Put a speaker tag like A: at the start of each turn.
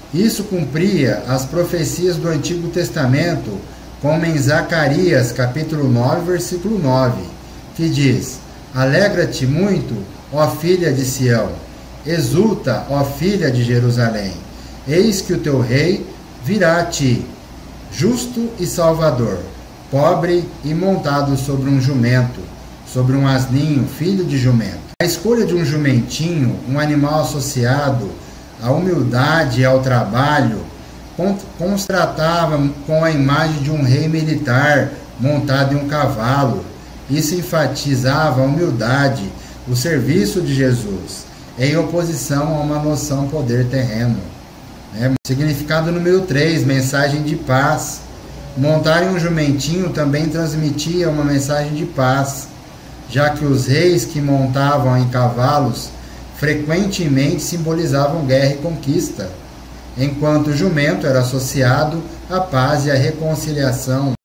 A: Isso cumpria as profecias do Antigo Testamento, como em Zacarias, capítulo 9, versículo 9, que diz: Alegra-te muito, ó filha de Sião, exulta, ó filha de Jerusalém, eis que o teu rei virá a ti, justo e salvador, pobre e montado sobre um jumento, sobre um asninho, filho de jumento. A escolha de um jumentinho, um animal associado à humildade e ao trabalho, contrastava com a imagem de um rei militar montado em um cavalo. Isso enfatizava a humildade, o serviço de Jesus, em oposição a uma noção poder terreno. Significado número 3, mensagem de paz. Montar em um jumentinho também transmitia uma mensagem de paz, já que os reis que montavam em cavalos frequentemente simbolizavam guerra e conquista, enquanto o jumento era associado à paz e à reconciliação.